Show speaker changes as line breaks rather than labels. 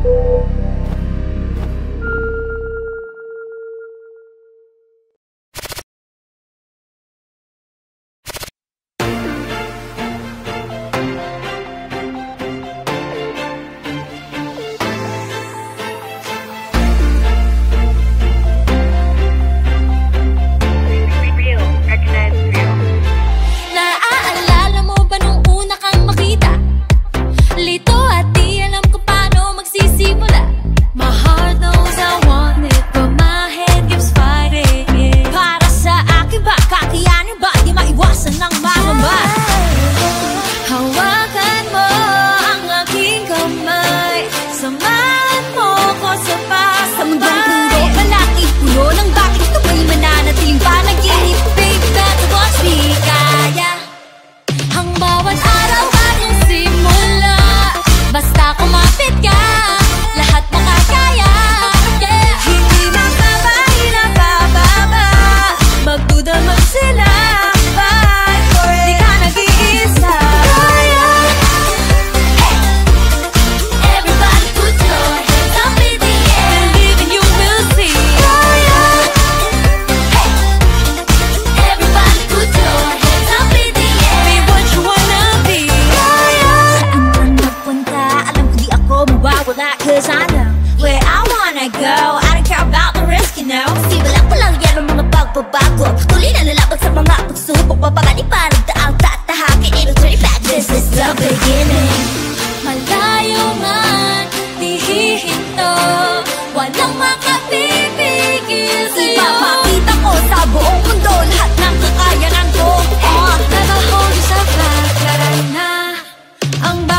Cause I know where I wanna go. I don't care about the risk, you know. Simulan ko lang yan ang mga pagbabago. Tuloy na lalabag sa mga pagsubok. Mapakaliparag na ang tatahakin. It'll turn it back, this is the beginning. Malayo man, di hihinto. Walang makapipigil sa'yo. Ipapakita ko sa buong mundo lahat ng kakayanan ko. Never hold yourself back, na ang